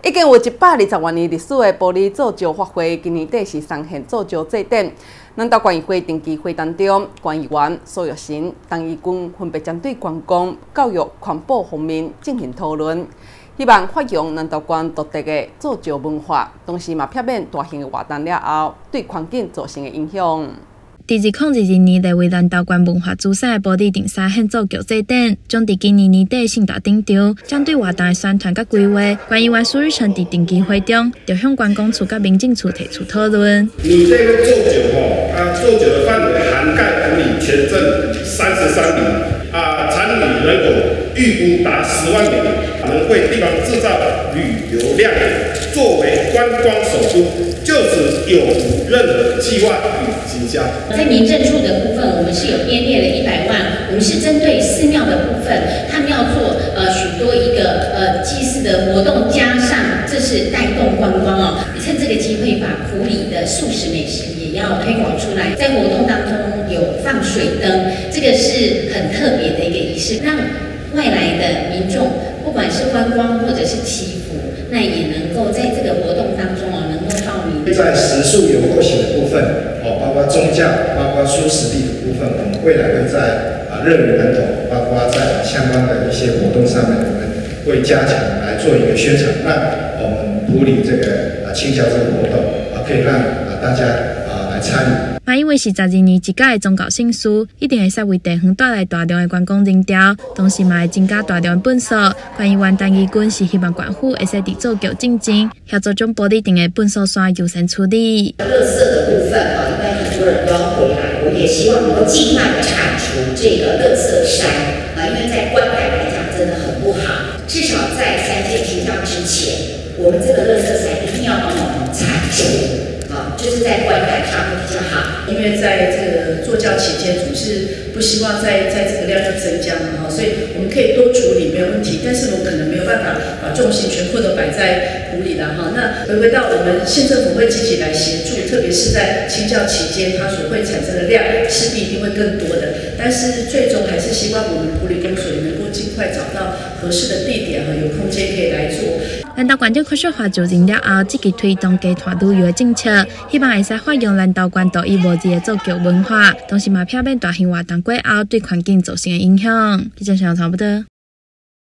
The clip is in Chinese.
已经有120多年历史的玻璃造就发挥，今年底是上线造就祭典。南投县议会定期会当中，县议员苏玉成、陈义军分别针对观光、教育、环保方面进行讨论，希望发扬南投县独特的造就文化，同时嘛避免大型的活动了后对环境造成的影响。 第2022年列为南投县文化资产的玻璃定沙献造剧祭典，将伫今年年底盛大登场。针对活动的宣传甲规划，县议员苏玉成伫定期会中，就向观光处甲民政处提出讨论。 你这个做酒做酒的范围涵盖埔里全镇33里，参与人口预估达10万名，能为地方制造旅游量，作为观光首都，就此有无任何计划与计较？ 在民政处的部分，我们是有编列了100万，我们是针对寺庙的部分，他们要做许多一个祭祀的活动，加上这是带动观光哦，趁这个机会把埔里的素食美食也要推广出来。在活动当中有放水灯，这个是很特别的一个仪式，让外来的民众，不管是观光或者是祈福，那也能够在这个活动当中能够报名。 在食宿游购型的部分，包括宗教、包括蔬食地的部分，我们未来会在热于南投，包括在相关的一些活动上面，我们会加强来做一个宣传，让我们埔里这个清教这个活动可以让大家来参与。 嘛，因为是12年一届的宗教盛事，一定会使为地方带来大量的观光人潮，同时嘛会增加大量的本数。县议员陈义军是希望县府会使伫造剧进前，协助将玻璃店的本数线优先处理。 垃圾的部分应该很多人都要回来，我也希望能够尽快铲除这个垃圾山因为在观感来讲真的很不好。至少在3届清教之前，我们这个垃圾山一定要帮我们铲除。就是在观感上会比较好， 因为在这个作教期间，总是不希望在这个量要增加嘛，所以我们可以多处理没有问题，但是我可能没有办法把重心全部都摆在埔里了哈。那回归到我们县政府会积极来协助，特别是在清教期间，它所会产生的量势必一定会更多的，但是最终还是希望我们埔里公所也能够尽快找到合适的地点和有空间可以来做。 南投县长科学化就任了后，积极推动家团旅游的政策，希望会使发扬南投县独一无二的造剧文化，同时嘛避免大型活动过后对环境造成的影响。记者陈差不多。